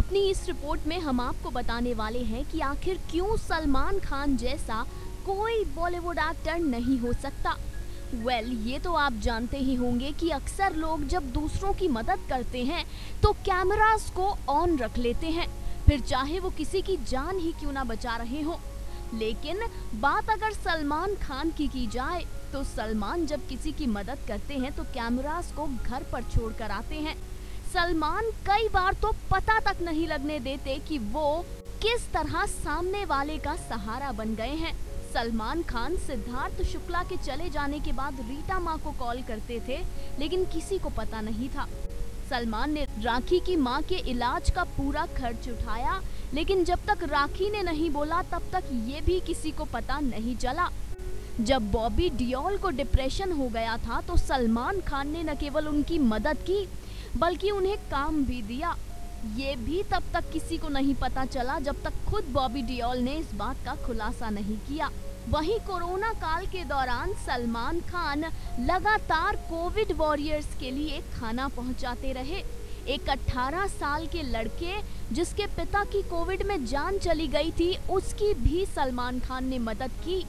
अपनी इस रिपोर्ट में हम आपको बताने वाले हैं कि आखिर क्यों सलमान खान जैसा कोई बॉलीवुड एक्टर नहीं हो सकता। ये तो आप जानते ही होंगे कि अक्सर लोग जब दूसरों की मदद करते हैं तो कैमरास को ऑन रख लेते हैं, फिर चाहे वो किसी की जान ही क्यों ना बचा रहे हो। लेकिन बात अगर सलमान खान की जाए तो सलमान जब किसी की मदद करते हैं तो कैमरास को घर पर छोड़ कर आते हैं। सलमान कई बार तो पता तक नहीं लगने देते कि वो किस तरह सामने वाले का सहारा बन गए हैं। सलमान खान सिद्धार्थ शुक्ला के चले जाने के बाद रीता माँ को कॉल करते थे, लेकिन किसी को पता नहीं था। सलमान ने राखी की माँ के इलाज का पूरा खर्च उठाया, लेकिन जब तक राखी ने नहीं बोला तब तक ये भी किसी को पता नहीं चला। जब बॉबी डियोल को डिप्रेशन हो गया था तो सलमान खान ने न केवल उनकी मदद की बल्कि उन्हें काम भी दिया। ये भी तब तक किसी को नहीं पता चला जब तक खुद बॉबी डियोल ने इस बात का खुलासा नहीं किया। वहीं कोरोना काल के दौरान सलमान खान लगातार कोविड वॉरियर्स के लिए खाना पहुंचाते रहे। एक 18 साल के लड़के जिसके पिता की कोविड में जान चली गई थी, उसकी भी सलमान खान ने मदद की।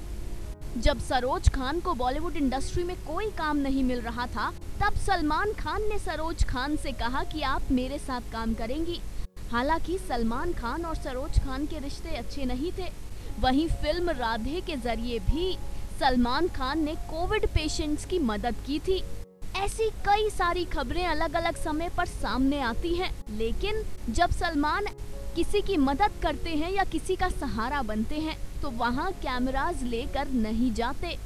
जब सरोज खान को बॉलीवुड इंडस्ट्री में कोई काम नहीं मिल रहा था, तब सलमान खान ने सरोज खान से कहा कि आप मेरे साथ काम करेंगी। हालांकि सलमान खान और सरोज खान के रिश्ते अच्छे नहीं थे। वहीं फिल्म राधे के जरिए भी सलमान खान ने कोविड पेशेंट्स की मदद की थी। ऐसी कई सारी खबरें अलग अलग समय पर सामने आती हैं, लेकिन जब सलमान किसी की मदद करते हैं या किसी का सहारा बनते हैं तो वहाँ कैमरास लेकर नहीं जाते।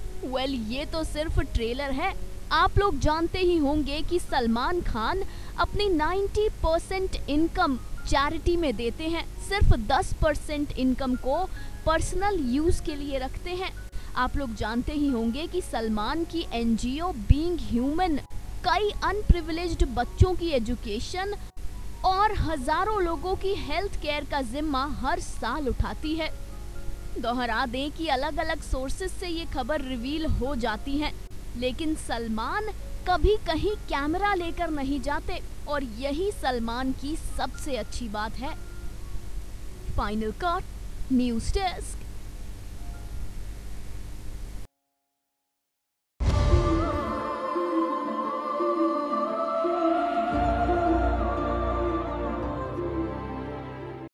ये तो सिर्फ ट्रेलर है। आप लोग जानते ही होंगे कि सलमान खान अपनी 90% इनकम चैरिटी में देते हैं, सिर्फ 10% इनकम को पर्सनल यूज के लिए रखते हैं। आप लोग जानते ही होंगे कि सलमान की एनजीओ बीइंग ह्यूमन कई अनप्रिविलेज्ड बच्चों की एजुकेशन और हजारों लोगों की हेल्थ केयर का जिम्मा हर साल उठाती है। दोहरा दें कि अलग अलग सोर्सेस से ये खबर रिवील हो जाती है, लेकिन सलमान कभी कहीं कैमरा लेकर नहीं जाते और यही सलमान की सबसे अच्छी बात है। Final cut, news desk.